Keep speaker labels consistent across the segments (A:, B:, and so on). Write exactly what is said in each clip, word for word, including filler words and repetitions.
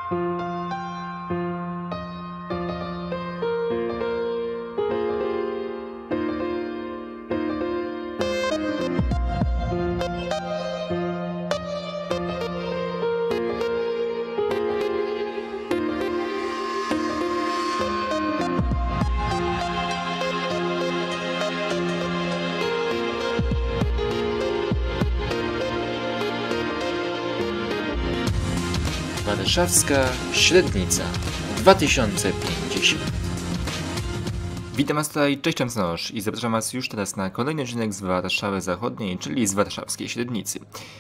A: Warszawska Średnica dwa tysiące pięćdziesiąt. Witam Was tutaj, cześć Czemsnosz i zapraszam Was już teraz na kolejny odcinek z Warszawy Zachodniej, czyli z Warszawskiej Średnicy.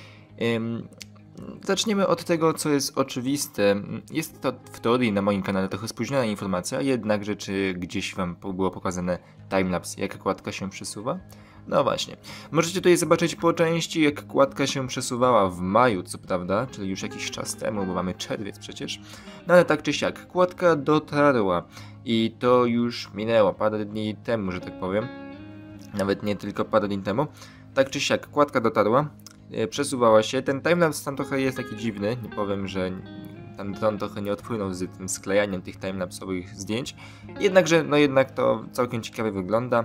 A: Ym, zaczniemy od tego, co jest oczywiste. Jest to w teorii na moim kanale trochę spóźniona informacja, jednakże czy gdzieś Wam było pokazane timelapse, jak kładka się przesuwa? No właśnie, możecie tutaj zobaczyć po części, jak kładka się przesuwała w maju, co prawda, czyli już jakiś czas temu, bo mamy czerwiec przecież. No ale tak czy siak, kładka dotarła i to już minęło parę dni temu, że tak powiem. Nawet nie tylko parę dni temu. Tak czy siak, kładka dotarła, e, przesuwała się. Ten timelapse tam trochę jest taki dziwny, nie powiem, że tam dron trochę nie odpłynął z tym sklejaniem tych timelapsowych zdjęć. Jednakże, no jednak to całkiem ciekawie wygląda.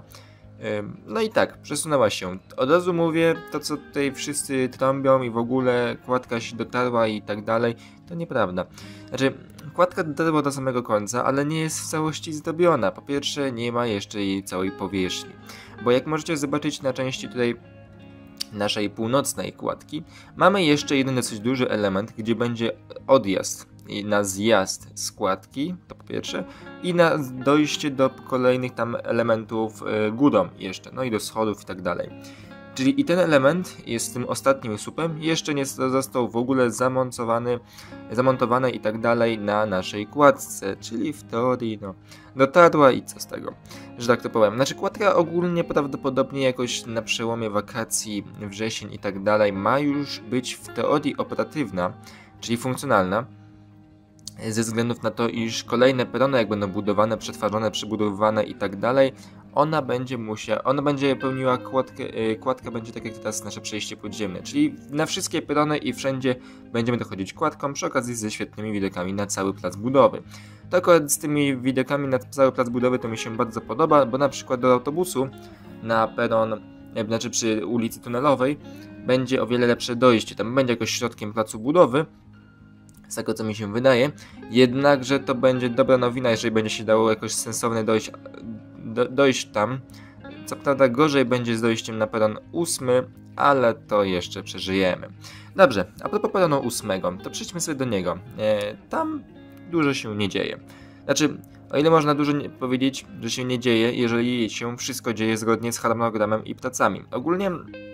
A: No i tak, przesunęła się. Od razu mówię, to co tutaj wszyscy trąbią i w ogóle kładka się dotarła i tak dalej, to nieprawda. Znaczy, kładka dotarła do samego końca, ale nie jest w całości zdobiona. Po pierwsze, nie ma jeszcze jej całej powierzchni. Bo jak możecie zobaczyć na części tutaj naszej północnej kładki, mamy jeszcze jeden dosyć duży element, gdzie będzie odjazd. I na zjazd z kładki, to po pierwsze, i na dojście do kolejnych tam elementów y, górą jeszcze, no i do schodów i tak dalej. Czyli i ten element jest tym ostatnim słupem, jeszcze nie został w ogóle zamontowany, zamontowany i tak dalej na naszej kładce, czyli w teorii no, dotarła i co z tego, że tak to powiem. Znaczy kładka ogólnie prawdopodobnie jakoś na przełomie wakacji, wrzesień i tak dalej ma już być w teorii operatywna, czyli funkcjonalna. Ze względów na to, iż kolejne perony jak będą budowane, przetwarzane, przebudowywane i tak dalej, ona będzie musiała, ona będzie pełniła kładkę, yy, kładka będzie tak jak teraz nasze przejście podziemne, czyli na wszystkie perony i wszędzie będziemy dochodzić kładką, przy okazji ze świetnymi widokami na cały plac budowy. To akurat z tymi widokami na cały plac budowy to mi się bardzo podoba, bo na przykład do autobusu na peron, yy, znaczy przy ulicy Tunelowej będzie o wiele lepsze dojście, tam będzie jakoś środkiem placu budowy, z tego co mi się wydaje, jednakże to będzie dobra nowina, jeżeli będzie się dało jakoś sensownie dojść, do, dojść tam. Co prawda gorzej będzie z dojściem na peron ósmy, ale to jeszcze przeżyjemy. Dobrze, a propos peronu ósmego, to przejdźmy sobie do niego. E, tam dużo się nie dzieje. Znaczy, o ile można dużo nie powiedzieć, że się nie dzieje, jeżeli się wszystko dzieje zgodnie z harmonogramem i pracami. Ogólnie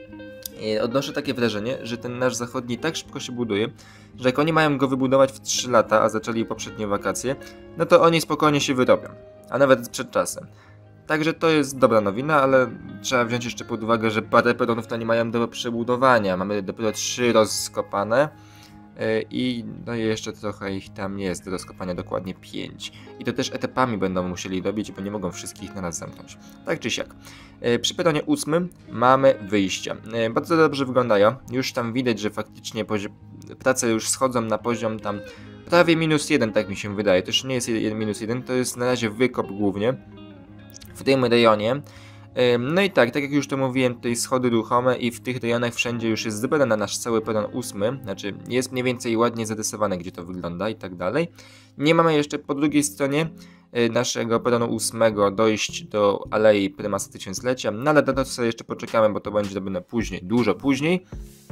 A: odnoszę takie wrażenie, że ten nasz zachodni tak szybko się buduje, że jak oni mają go wybudować w trzy lata, a zaczęli poprzednie wakacje, no to oni spokojnie się wyrobią, a nawet przed czasem. Także to jest dobra nowina, ale trzeba wziąć jeszcze pod uwagę, że parę peronów to nie mają do przebudowania. Mamy dopiero trzy rozkopane yy, i no jeszcze trochę ich tam jest do rozkopania, dokładnie pięć. I to też etapami będą musieli robić, bo nie mogą wszystkich na raz zamknąć. Tak czy siak. Yy, przy peronie ósmym mamy wyjścia. Yy, bardzo dobrze wyglądają. Już tam widać, że faktycznie prace już schodzą na poziom tam prawie minus jeden, tak mi się wydaje. To już nie jest minus jeden, to jest na razie wykop głównie w tym rejonie. No i tak, tak jak już to mówiłem, tutaj schody ruchome i w tych rejonach wszędzie już jest zebrany na nasz cały peron ósmy, znaczy jest mniej więcej ładnie zarysowane, gdzie to wygląda i tak dalej. Nie mamy jeszcze po drugiej stronie naszego peronu ósmego dojść do Alei Prymasa Tysiąclecia, no ale na to sobie jeszcze poczekamy, bo to będzie robione później, dużo później,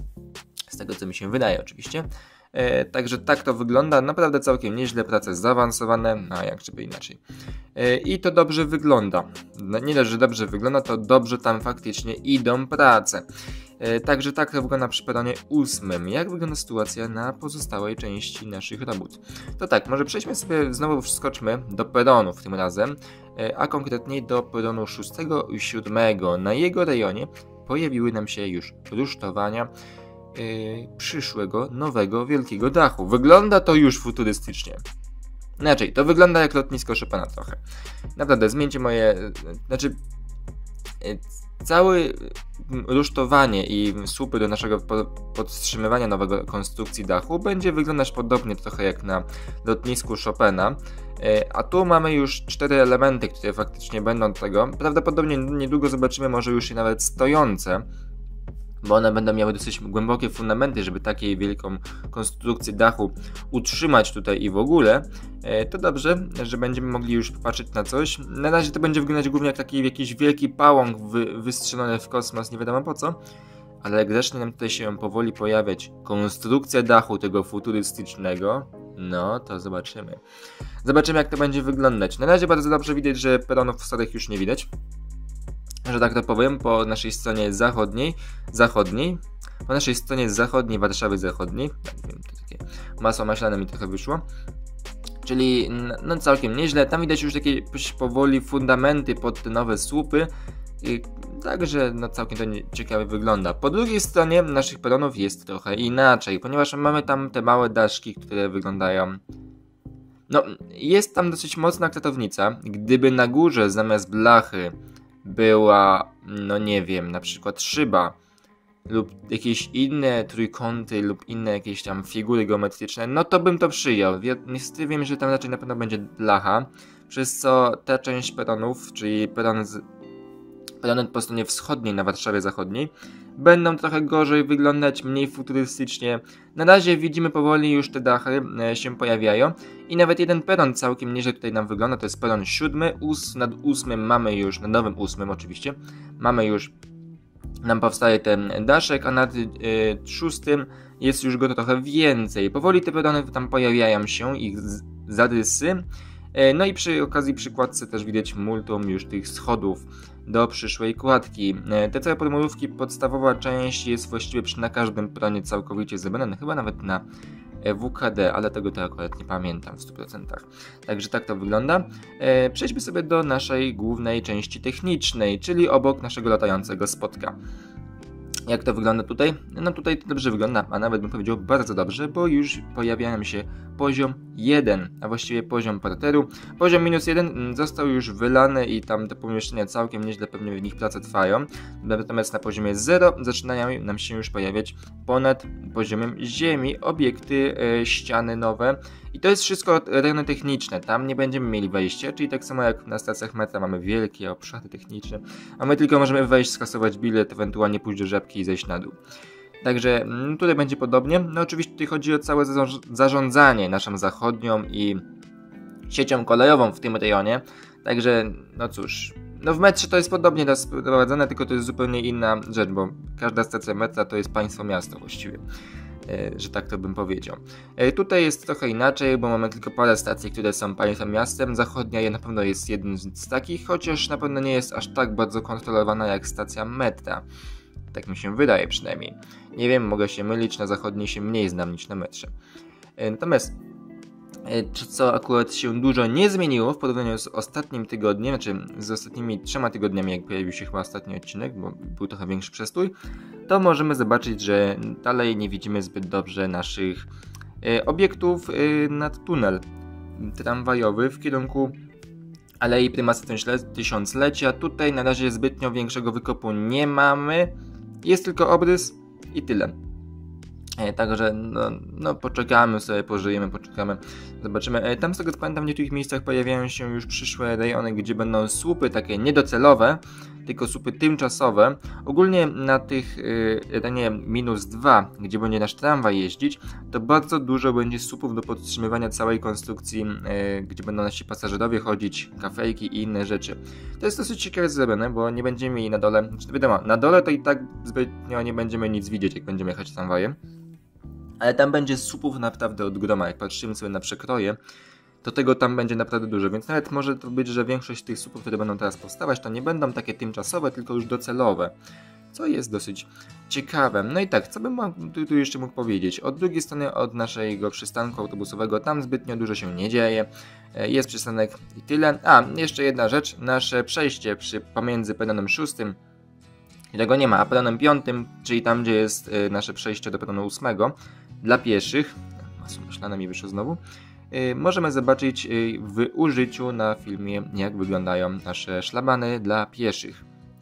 A: z tego co mi się wydaje oczywiście. E, także tak to wygląda, naprawdę całkiem nieźle, prace zaawansowane, a jak żeby inaczej. E, I to dobrze wygląda. No, nie dość, że dobrze wygląda, to dobrze tam faktycznie idą prace. E, także tak to wygląda przy peronie ósmym. Jak wygląda sytuacja na pozostałej części naszych robót? To tak, może przejdźmy sobie, znowu wskoczmy do peronów tym razem, e, a konkretniej do peronu szóstego i siódmego. Na jego rejonie pojawiły nam się już rusztowania Yy, przyszłego, nowego, wielkiego dachu. Wygląda to już futurystycznie. Inaczej, to wygląda jak lotnisko Chopina trochę. Naprawdę, zmieńcie moje... Znaczy... Yy, Całe rusztowanie i słupy do naszego podtrzymywania nowego konstrukcji dachu będzie wyglądać podobnie trochę jak na lotnisku Chopina. A tu mamy już cztery elementy, które faktycznie będą tego. Prawdopodobnie niedługo zobaczymy może już i nawet stojące, bo one będą miały dosyć głębokie fundamenty, żeby takiej wielką konstrukcję dachu utrzymać tutaj i w ogóle. To dobrze, że będziemy mogli już popatrzeć na coś. Na razie to będzie wyglądać głównie jak taki jakiś wielki pałąk wy, wystrzelony w kosmos, nie wiadomo po co. Ale jak zacznie nam tutaj się powoli pojawiać konstrukcja dachu tego futurystycznego, no to zobaczymy. Zobaczymy, jak to będzie wyglądać. Na razie bardzo dobrze widać, że peronów starych już nie widać. Że tak to powiem, po naszej stronie zachodniej, zachodniej, po naszej stronie zachodniej Warszawy Zachodniej, tak wiem, to takie masło maślane mi trochę wyszło, czyli no całkiem nieźle, tam widać już takie powoli fundamenty pod te nowe słupy, i także no całkiem to ciekawie wygląda. Po drugiej stronie naszych peronów jest trochę inaczej, ponieważ mamy tam te małe daszki, które wyglądają... No, jest tam dosyć mocna kratownica, gdyby na górze zamiast blachy była, no nie wiem, na przykład szyba lub jakieś inne trójkąty lub inne jakieś tam figury geometryczne, no to bym to przyjął. Niestety wiem, że tam raczej na pewno będzie blacha, przez co ta część peronów, czyli peron z, perony po stronie wschodniej na Warszawie Zachodniej, będą trochę gorzej wyglądać, mniej futurystycznie. Na razie widzimy powoli już te dachy e, się pojawiają i nawet jeden peron całkiem nieźle tutaj nam wygląda, to jest peron siódmy, ós, nad ósmym mamy już, nad nowym ósmym oczywiście, mamy już, nam powstaje ten daszek, a nad e, szóstym jest już go trochę więcej. Powoli te perony tam pojawiają się, ich z, zarysy. No i przy okazji przy kładce też widać multum już tych schodów do przyszłej kładki. Te całe podmurówki, podstawowa część jest właściwie przy na każdym peronie całkowicie zebrana, chyba nawet na W K D, ale tego to akurat nie pamiętam w stu procentach. Także tak to wygląda. Przejdźmy sobie do naszej głównej części technicznej, czyli obok naszego latającego spotka. Jak to wygląda tutaj? No tutaj to dobrze wygląda, a nawet bym powiedział bardzo dobrze, bo już pojawia nam się poziom jeden, a właściwie poziom parteru. Poziom minus jeden został już wylany i tam te pomieszczenia całkiem nieźle pewnie w nich prace trwają. Natomiast na poziomie zero zaczynają nam się już pojawiać ponad poziomem ziemi obiekty, e, ściany nowe. I to jest wszystko rejony techniczne, tam nie będziemy mieli wejścia, czyli tak samo jak na stacjach metra mamy wielkie obszary techniczne, a my tylko możemy wejść, skasować bilet, ewentualnie pójść do żabki i zejść na dół. Także no, tutaj będzie podobnie. No oczywiście tutaj chodzi o całe zarządzanie naszą zachodnią i siecią kolejową w tym rejonie, także no cóż, no w metrze to jest podobnie sprowadzone, tylko to jest zupełnie inna rzecz, bo każda stacja metra to jest państwo miasto właściwie. Że tak to bym powiedział. Tutaj jest trochę inaczej, bo mamy tylko parę stacji, które są państwem miastem. Zachodnia na pewno jest jednym z takich, chociaż na pewno nie jest aż tak bardzo kontrolowana jak stacja metra. Tak mi się wydaje przynajmniej. Nie wiem, mogę się mylić, na zachodniej się mniej znam niż na metrze. Natomiast co akurat się dużo nie zmieniło w porównaniu z ostatnim tygodniem, znaczy z ostatnimi trzema tygodniami, jak pojawił się chyba ostatni odcinek, bo był trochę większy przestój, to możemy zobaczyć, że dalej nie widzimy zbyt dobrze naszych e, obiektów e, nad tunel tramwajowy w kierunku Alei Prymasa Tysiąclecia. Tutaj na razie zbytnio większego wykopu nie mamy, jest tylko obrys i tyle. Także no, no poczekamy sobie, pożyjemy, poczekamy, zobaczymy. Tam z tego co pamiętam w niektórych miejscach pojawiają się już przyszłe rejony, gdzie będą słupy takie niedocelowe, tylko słupy tymczasowe. Ogólnie na tych rejonie minus dwa, gdzie będzie nasz tramwaj jeździć, to bardzo dużo będzie słupów do podtrzymywania całej konstrukcji, gdzie będą nasi pasażerowie chodzić, kafejki i inne rzeczy. To jest dosyć ciekawe zrobione, bo nie będziemy mieli na dole, znaczy wiadomo, na dole to i tak zbytnio nie będziemy nic widzieć, jak będziemy jechać tramwajem. Ale tam będzie słupów naprawdę od groma, jak patrzymy sobie na przekroje, to tego tam będzie naprawdę dużo, więc nawet może to być, że większość tych słupów, które będą teraz powstawać, to nie będą takie tymczasowe, tylko już docelowe, co jest dosyć ciekawe. No i tak, co bym tu, tu jeszcze mógł powiedzieć? Od drugiej strony, od naszego przystanku autobusowego, tam zbytnio dużo się nie dzieje, jest przystanek i tyle. A, jeszcze jedna rzecz, nasze przejście przy, pomiędzy peronem szóstym, tego nie ma, a peronem piątym, czyli tam, gdzie jest nasze przejście do peronu ósmego, dla pieszych, masło myślane mi wyszło znowu, yy, możemy zobaczyć yy, w użyciu na filmie, jak wyglądają nasze szlabany dla pieszych.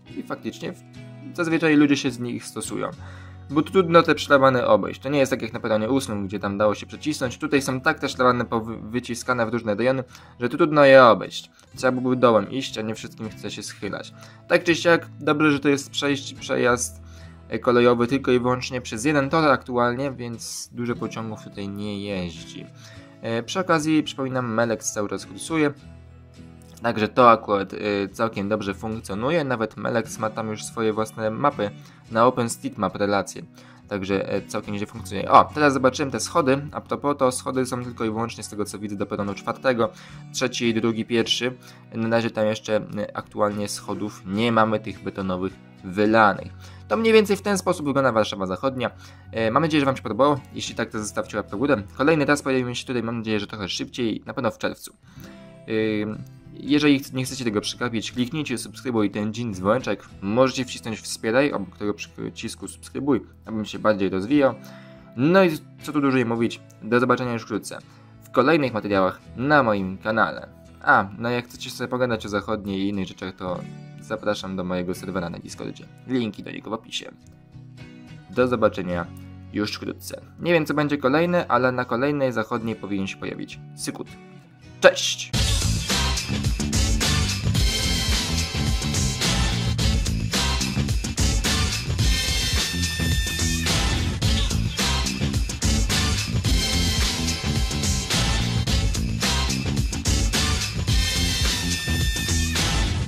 A: i faktycznie zazwyczaj ludzie się z nich stosują. Bo trudno te szlabany obejść. To nie jest tak jak na peronie ósmym, gdzie tam dało się przycisnąć. Tutaj są tak te szlabany wyciskane w różne rejony, że trudno je obejść. Trzeba byłoby dołem iść, a nie wszystkim chce się schylać. Tak czy siak, dobrze, że to jest przejść, przejazd kolejowy tylko i wyłącznie przez jeden tor aktualnie, więc dużo pociągów tutaj nie jeździ. E, przy okazji przypominam, Melex cały czas kursuje. Także to akurat y, całkiem dobrze funkcjonuje, nawet Melex ma tam już swoje własne mapy na OpenStreetMap relacje, także y, całkiem nieźle funkcjonuje. O, teraz zobaczyłem te schody, a propos to schody są tylko i wyłącznie z tego co widzę do peronu czwartego, trzeci, drugi, pierwszy. Na razie tam jeszcze y, aktualnie schodów nie mamy, tych betonowych wylanych. To mniej więcej w ten sposób wygląda Warszawa Zachodnia. E, mam nadzieję, że Wam się podobało. Jeśli tak, to zostawcie łapkę w górę. Kolejny raz pojawimy się tutaj, mam nadzieję, że trochę szybciej, na pewno w czerwcu. Yy, Jeżeli nie chcecie tego przegapić, kliknijcie subskrybuj ten dzień dzwoneczek. Możecie wcisnąć wspieraj obok tego przycisku subskrybuj, abym się bardziej rozwijał. No i co tu dłużej mówić, do zobaczenia już wkrótce w kolejnych materiałach na moim kanale. A, no jak chcecie sobie pogadać o zachodniej i innych rzeczach, to zapraszam do mojego serwera na Discordzie. Linki do niego w opisie. Do zobaczenia już wkrótce. Nie wiem co będzie kolejne, ale na kolejnej zachodniej powinien się pojawić Sykut. Cześć!